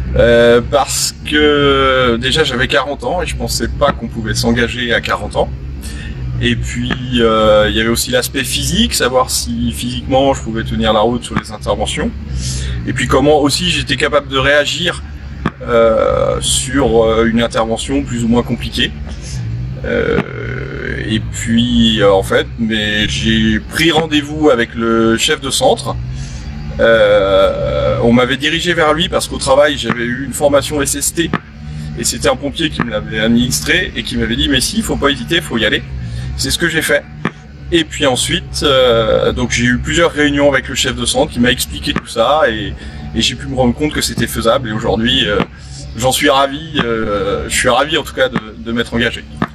Parce que déjà j'avais 40 ans et je pensais pas qu'on pouvait s'engager à 40 ans. Et puis il y avait aussi l'aspect physique, savoir si physiquement je pouvais tenir la route sur les interventions. Et puis comment aussi j'étais capable de réagir sur une intervention plus ou moins compliquée. Et puis en fait, j'ai pris rendez-vous avec le chef de centre. On m'avait dirigé vers lui parce qu'au travail j'avais eu une formation SST et c'était un pompier qui me l'avait administré et qui m'avait dit mais si, faut pas hésiter, faut y aller. C'est ce que j'ai fait. Et puis ensuite, donc j'ai eu plusieurs réunions avec le chef de centre qui m'a expliqué tout ça et j'ai pu me rendre compte que c'était faisable. Et aujourd'hui, j'en suis ravi. Je suis ravi en tout cas de m'être engagé.